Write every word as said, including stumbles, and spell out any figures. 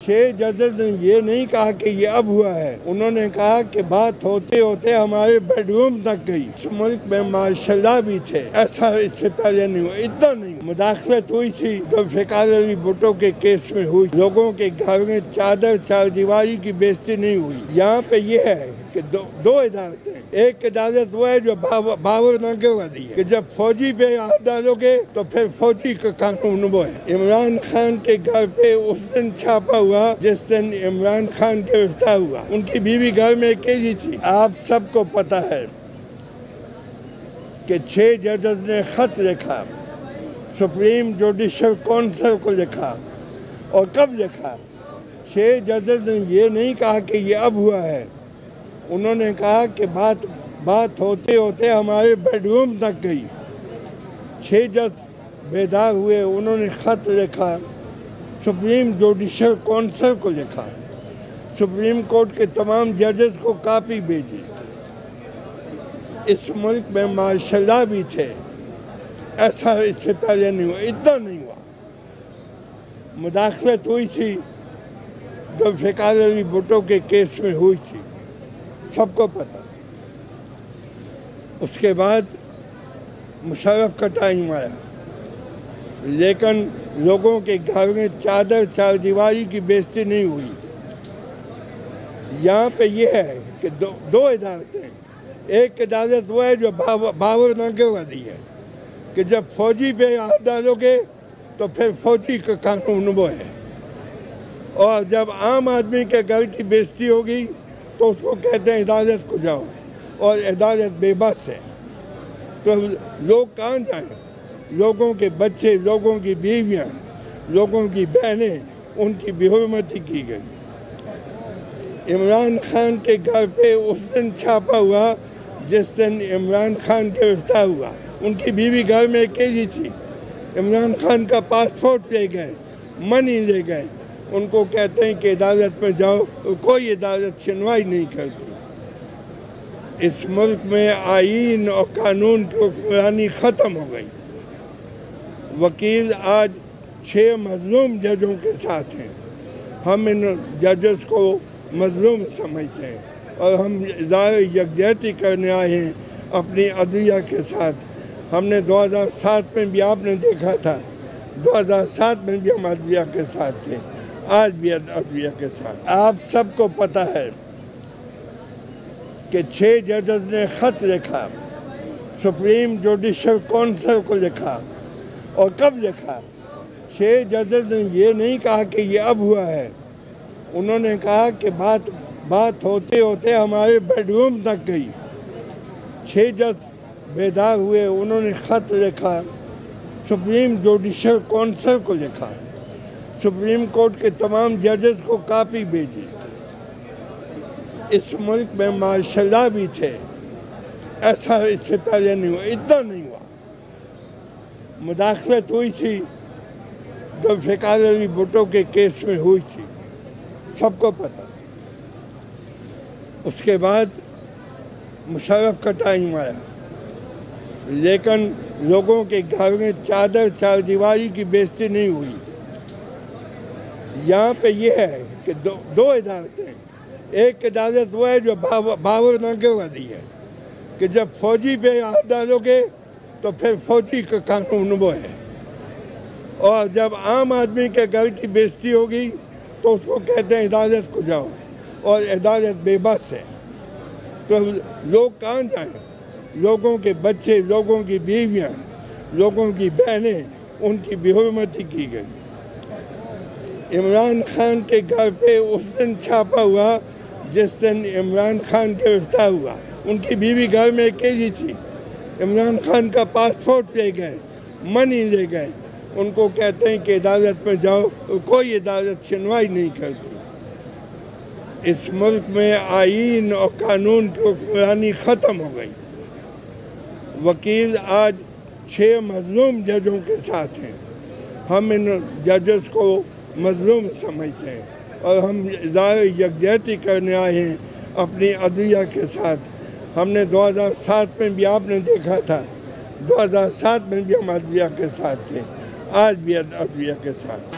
छह जजेस ने ये नहीं कहा कि ये अब हुआ है, उन्होंने कहा कि बात होते होते हमारे बेडरूम तक गई। इस मुल्क में माशाल्लाह भी थे, ऐसा इससे पहले नहीं हुआ, इतना नहीं। मुदाखलत हुई थी तो फ़िकार अली भुट्टो के केस में हुई। लोगों के घर में चादर चार दीवारी की बेइज्जती नहीं हुई। यहाँ पे ये है कि दो दो इदारतें, एक इदारत वो है जो बाबर नागेवादी है कि जब फौजी पे हाथ डालोगे तो फिर फौजी का कानून वो है। इमरान खान के घर पे उस दिन छापा हुआ जिस दिन इमरान खान गिरफ्तार हुआ, उनकी बीवी घर में अकेली थी। आप सबको पता है कि छह जजेस ने खत लिखा, सुप्रीम जुडिशल काउंसिल को लिखा, और कब लिखा? छह जजेस ने ये नहीं कहा कि ये अब हुआ है, उन्होंने कहा कि बात बात होते होते हमारे बेडरूम तक गई। छह जज बेदार हुए, उन्होंने खत लिखा, सुप्रीम जुडिशल काउंसिल को लिखा, सुप्रीम कोर्ट के तमाम जजेस को कॉपी भेजी। इस मुल्क में माशाल्लाह भी थे, ऐसा इससे पहले नहीं हुआ, इतना नहीं हुआ। मुदाखलत हुई थी तो फ़िकार अली भुट्टो के केस में हुई थी, सबको पता। उसके बाद मुशर्रफ का टाइम आया, लेकिन लोगों के घर में चादर चार दीवारी की बेइज्जती नहीं हुई। यहाँ पे ये है कि दो दो इदारतें, एक इदारत वो है जो बाबर नागेवादी है कि जब फौजी पे हाथ डालोगे तो फिर फौजी का कानून वो है, और जब आम आदमी के घर की बेइज्जती होगी तो उसको कहते हैं अदालत को जाओ, और अदालत बेबस है। तो लोग कहाँ जाएं? लोगों के बच्चे, लोगों की बीवियाँ, लोगों की बहनें, उनकी बेहुरमती की गई। इमरान खान के घर पे उस दिन छापा हुआ जिस दिन इमरान खान गिरफ्तार हुआ, उनकी बीवी घर में अकेली थी। इमरान खान का पासपोर्ट ले गए, मनी ले गए, उनको कहते हैं कि अदालत में जाओ, कोई अदालत सुनवाई नहीं करती। इस मुल्क में आईन और कानून की हुक्मरानी ख़त्म हो गई। वकील आज छः मजलूम जजों के साथ हैं। हम इन जजेस को मजलूम समझते हैं और हम इज़हार यकजहती करने आए हैं अपनी अदलिया के साथ। हमने दो हज़ार सात में भी आपने देखा था, दो हज़ार सात में भी हम अदलिया के साथ थे, आज भी अदलिया के साथ। आप सबको पता है कि छह जजेस ने खत लिखा, सुप्रीम जुडिशल काउंसिल को लिखा, और कब लिखा? छह जजेस ने ये नहीं कहा कि ये अब हुआ है, उन्होंने कहा कि बात बात होते होते हमारे बेडरूम तक गई। छह जज बेदार हुए, उन्होंने खत लिखा, सुप्रीम जुडिशल काउंसिल को लिखा, सुप्रीम कोर्ट के तमाम जजेस को कॉपी भेजी। इस मुल्क में माशाल्लाह भी थे, ऐसा इससे पहले नहीं हुआ, इतना नहीं हुआ। मुदाखलत हुई थी तो फ़िकार अली भुट्टो के केस में हुई थी, सबको पता। उसके बाद मुशर्रफ का टाइम आया, लेकिन लोगों के घर में चादर चार दीवारी की बेइज्जती नहीं हुई। यहाँ पे ये है कि दो दो इदारतें, एक इदारत वो है जो बाबर नागेवादी है कि जब फौजी पे हाथ डालोगे तो फिर फौजी का कानून वो है, और जब आम आदमी के घर की बेइज्जती होगी तो उसको कहते हैं अदालत को जाओ, और अदालत बेबस है। तो लोग कहाँ जाएं? लोगों के बच्चे, लोगों की बीवियाँ, लोगों की बहनें, उनकी बेहुरमती की गई। इमरान खान के घर पे उस दिन छापा हुआ जिस दिन इमरान खान गिरफ्तार हुआ, उनकी बीवी घर में अकेली थी। इमरान खान का पासपोर्ट ले गए, मनी ले गए, उनको कहते हैं कि अदालत में जाओ, कोई अदालत सुनवाई नहीं करती। इस मुल्क में आईन और कानून की हुक्मरानी ख़त्म हो गई। वकील आज छः मजलूम जजों के साथ हैं। हम इन जजेस को मजलूम समझते हैं और हम इज़हार यकजहती करने आए हैं अपनी अदलिया के साथ। हमने दो हज़ार सात में भी आपने देखा था, दो हज़ार सात में भी हम अदलिया के साथ थे, आज भी अदलिया के साथ।